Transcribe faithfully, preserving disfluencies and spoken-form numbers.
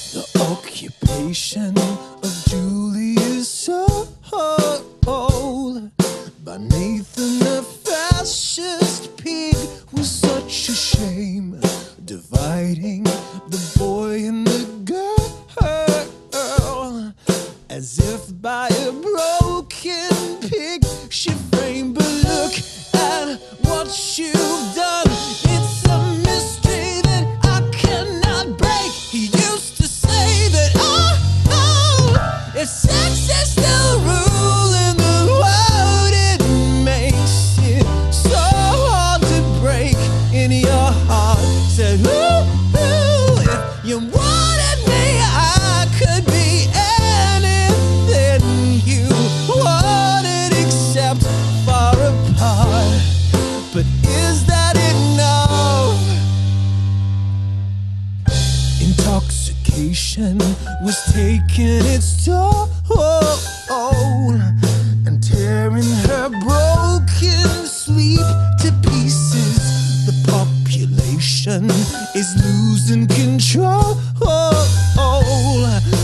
The occupation of Julius Soul by Nathan the fascist pig was such a shame, dividing the boy and the girl, as if by a broken picture frame. But look at what you've done. It's a mystery that I cannot break. He used to say that, oh, oh, if sex is still ruling the world, it makes it so hard to break in your heart. Said, ooh, ooh, if you wanted me, I could be anything you wanted except far apart. But is that enough? Intoxication was taking its toll and tearing her broken sleep to pieces. The population is losing control.